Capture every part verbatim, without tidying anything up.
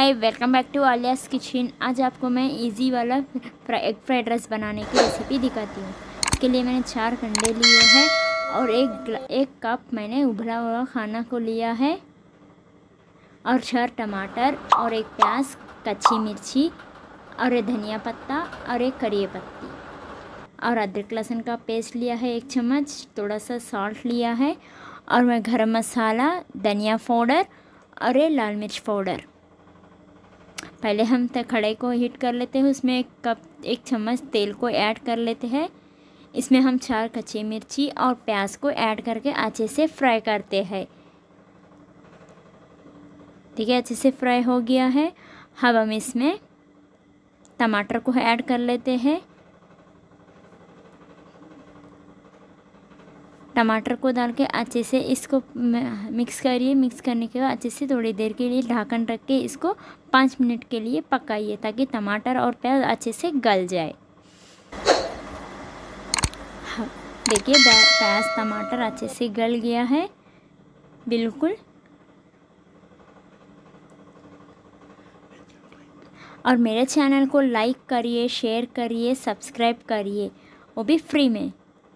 Hi, welcome back to Alia's kitchen. आज आपको मैं इजी वाला एग फ्राइड राइस बनाने की रेसिपी दिखाती हूँ। इसके लिए मैंने चार अंडे लिए हैं और एक एक कप मैंने उबला हुआ खाना को लिया है और चार टमाटर और एक प्याज, कच्ची मिर्ची और एक धनिया पत्ता और एक करी पत्ती और अदरक लहसुन का पेस्ट लिया है एक चम्मच। थोड़ा सा सॉल्ट लिया है और मैं गरम मसाला, धनिया पाउडर और ये लाल मिर्च पाउडर। पहले हम कढ़ाई को हीट कर लेते हैं, उसमें एक कप एक चम्मच तेल को ऐड कर लेते हैं। इसमें हम चार कच्ची मिर्ची और प्याज को ऐड करके अच्छे से फ्राई करते हैं। ठीक है, अच्छे से फ्राई हो गया है। अब हम इसमें टमाटर को ऐड कर लेते हैं। टमाटर को डाल के अच्छे से इसको मिक्स करिए। मिक्स करने के बाद अच्छे से थोड़ी देर के लिए ढक्कन रख के इसको पाँच मिनट के लिए पकाइए ताकि टमाटर और प्याज अच्छे से गल जाए। हाँ, देखिए प्याज टमाटर अच्छे से गल गया है बिल्कुल। और मेरे चैनल को लाइक करिए, शेयर करिए, सब्सक्राइब करिए, वो भी फ्री में।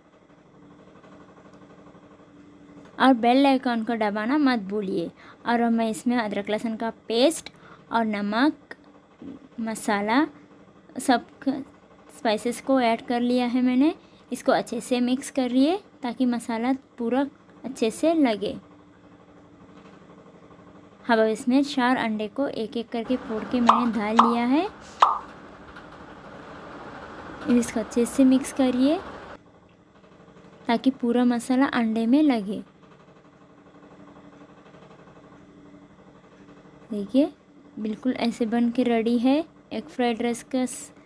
और बेल आइकन को दबाना मत भूलिए। और मैं इसमें अदरक लहसुन का पेस्ट और नमक, मसाला, सब स्पाइसेस को ऐड कर लिया है मैंने। इसको अच्छे से मिक्स करिए ताकि मसाला पूरा अच्छे से लगे। अब इसमें चार अंडे को एक एक करके फोड़ के मैंने डाल लिया है। इसको अच्छे से मिक्स करिए ताकि पूरा मसाला अंडे में लगे। देखिए बिल्कुल ऐसे बन के रेडी है एग फ्राइड राइस का।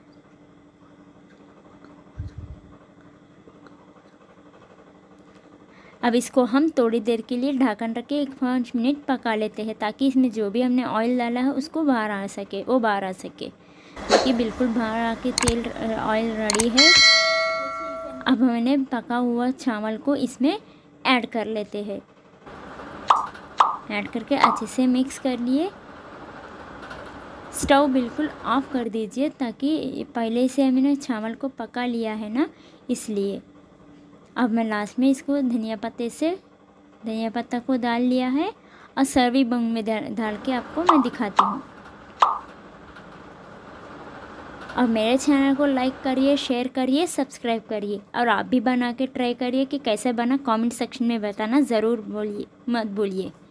अब इसको हम थोड़ी देर के लिए ढक्कन रख के एक पाँच मिनट पका लेते हैं ताकि इसमें जो भी हमने ऑयल डाला है उसको बाहर आ सके वो बाहर आ सके। देखिए बिल्कुल बाहर आके तेल ऑयल रेडी है। अब मैंने पका हुआ चावल को इसमें ऐड कर लेते हैं। ऐड करके अच्छे से मिक्स कर लिए। स्टोव बिल्कुल ऑफ कर दीजिए ताकि पहले से मैंने चावल को पका लिया है ना, इसलिए। अब मैं लास्ट में इसको धनिया पत्ते से धनिया पत्ता को डाल लिया है और सर्विंग बाउल में डाल के आपको मैं दिखाती हूँ। और मेरे चैनल को लाइक करिए, शेयर करिए, सब्सक्राइब करिए। और आप भी बना के ट्राई करिए कि कैसे बना, कमेंट सेक्शन में बताना ज़रूर बोलिए मत भूलिए।